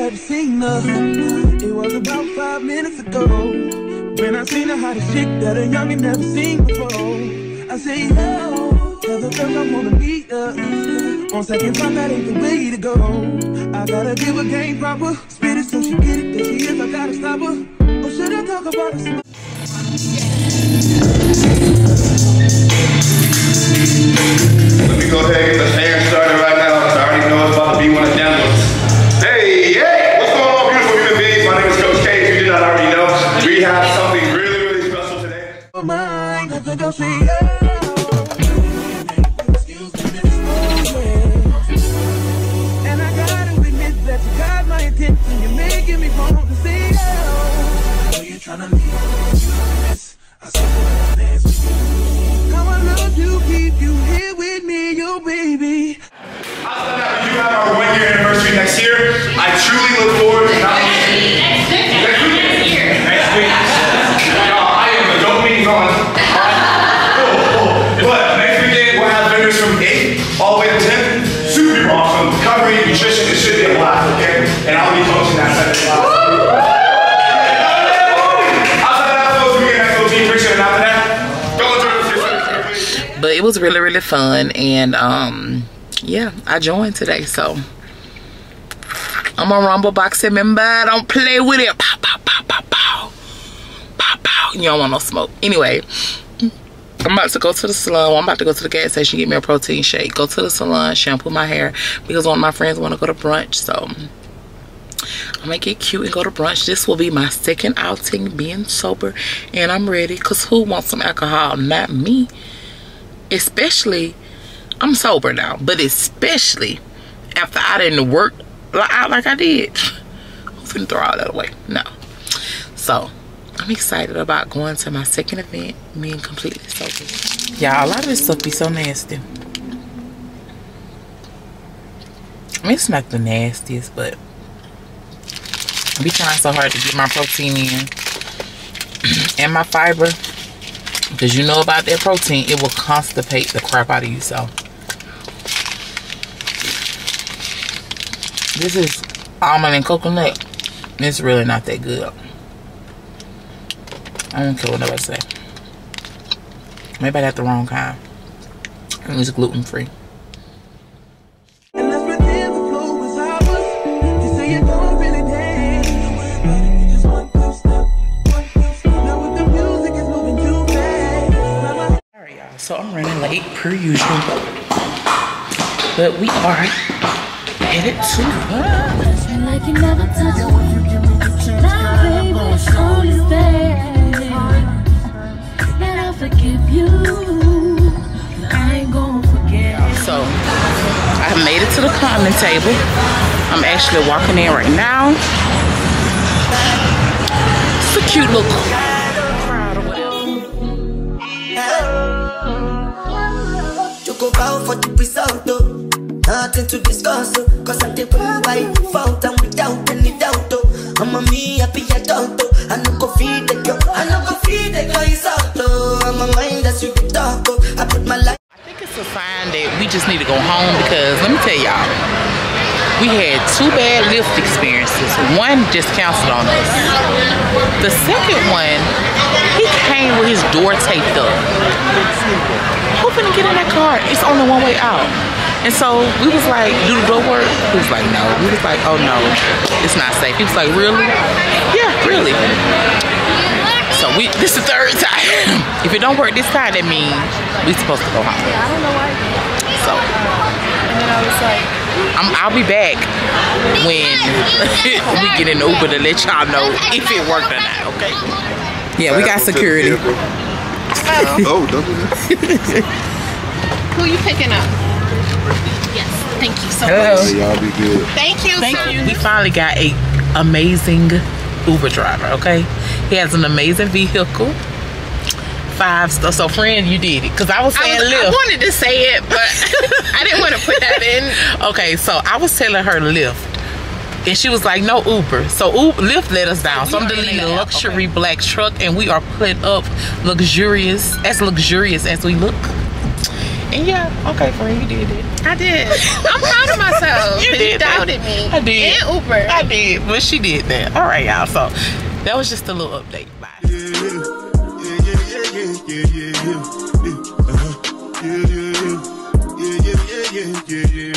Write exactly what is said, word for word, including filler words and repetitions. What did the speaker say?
had seen her. It was about five minutes ago when I seen the hottest chick that a youngin' never seen before. I say, yo, tell the girls I wanna meet her. On second time, that ain't the way to go. I gotta give her game proper, spit it so she get it. There she is, I gotta stop her. Or should I talk about it? Let me go ahead and get the fair started right now. I already know it's about to be one of them ones. Hey, hey, what's going on, beautiful human beings? My name is Coach K. If you did not already know, we have something really, really special today. Mine, I think I'll say, yeah. And I gotta admit that you got my attention. You're making me want to say, oh. I know you're trying to leave this. I said, well, dance with you. How I love to keep you here with me, you baby. After that, we do have our one year anniversary next year. I truly look forward to not only next week. Next week. Next week. Y'all, I am a dope meeting on. Cool, cool. But next weekend we'll have vendors from eight all the way to ten. Super awesome. Recovery, nutrition, it should be a lot, okay? And I'll be coaching that side of the class. But it was really, really fun, and um, yeah, I joined today, so I'm a Rumble Boxing member. Don't play with it. Pow, pow, pow, pow, pow, pow, pow. You don't want no smoke. Anyway, I'm about to go to the salon. I'm about to go to the gas station, get me a protein shake. Go to the salon, shampoo my hair because one of my friends want to go to brunch, so I'm gonna get cute and go to brunch. This will be my second outing being sober, and I'm ready. Cause who wants some alcohol? Not me. Especially, I'm sober now, but especially after I didn't work out like I did. I'm finna throw all that away. No. So, I'm excited about going to my second event, being completely sober. Y'all, a lot of this stuff be so nasty. I mean, it's not the nastiest, but I be trying so hard to get my protein in and my fiber. Because you know about that protein, it will constipate the crap out of you. So this is almond and coconut. It's really not that good. I don't care what nobody say. Maybe I got the wrong kind. It's gluten free. So I'm running late per usual, but we are headed to like you never touched me. Now baby, only stay, and I'll forgive you. I ain't gonna forget. So I made it to the common table. I'm actually walking in right now. It's a cute little crowd or whatever. Go bow for the result, though. Nothing to discuss, oh. Cause I'm the one by default and without any doubt, oh. I'm a me happy adult, oh. I no go feed the girl, I no go feed the girl, it's out, oh. I'm a mind that's you the talk, oh. I put my life. I think it's a sign that we just need to go home because let me tell y'all, we had two bad lift experiences. One just canceled on us. The second one, he came with his door taped up. Hoping to get in that car. It's only one way out. And so we was like, do the door work? He was like, no. We was like, oh no, it's not safe. He was like, really? Yeah, really. So we, this is the third time. If it don't work this time, that means we supposed to go home. Yeah, I don't know why. So. And then I was like, I'm, I'll be back when we get in the Uber to let y'all know if it worked or not, okay? Yeah, we got security. Oh, don't do that. who you picking up? Yes, thank you so Hello. much. Hey, y'all be good. Thank you. Thank so you. We finally got a amazing Uber driver, okay? He has an amazing vehicle. Five stars. So, friend, you did it. Because I was saying I, was, Lyft. I wanted to say it, but I didn't want to put that in. Okay, so I was telling her Lyft. And she was like, no Uber. So Uber, Lyft let us down. So I'm deleting the luxury okay. black truck. And we are put up luxurious, as luxurious as we look. And yeah, okay, friend, you did it. I did. I'm proud of myself. You did that. doubted me. I did. And Uber. I did, but she did that. All right, y'all. So that was just a little update. Bye. Yeah, yeah, yeah, yeah, yeah, yeah, yeah, yeah, yeah, yeah, yeah, yeah, yeah, yeah, yeah, yeah, yeah, yeah, yeah,